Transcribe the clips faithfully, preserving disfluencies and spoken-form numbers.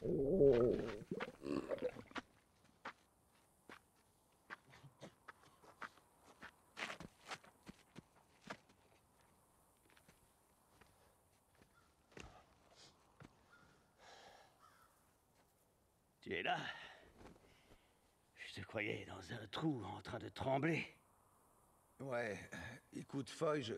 Tu es là? Je te croyais dans un trou en train de trembler. Ouais, écoute, Foy, je...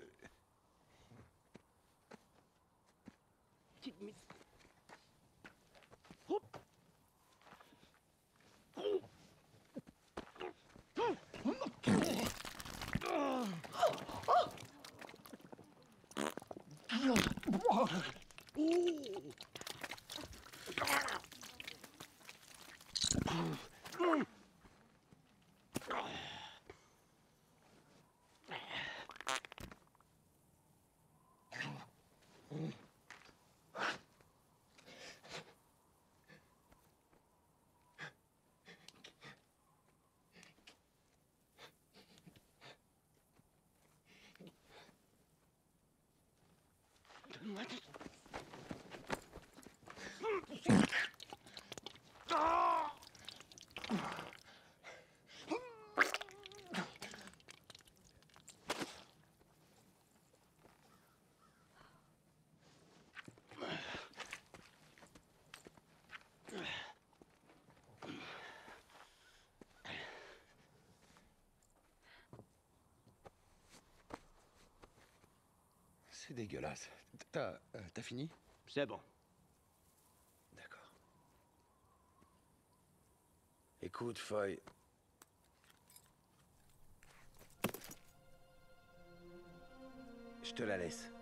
C'est dégueulasse. T'as... euh, t'as fini? C'est bon. D'accord. Écoute, Foy... Je te la laisse.